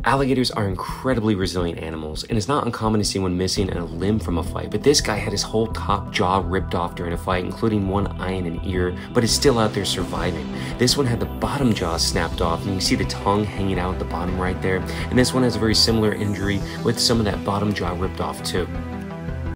Alligators are incredibly resilient animals, and it's not uncommon to see one missing and a limb from a fight, but this guy had his whole top jaw ripped off during a fight, including one eye and an ear, but is still out there surviving. This one had the bottom jaw snapped off, and you can see the tongue hanging out at the bottom right there, and this one has a very similar injury with some of that bottom jaw ripped off too.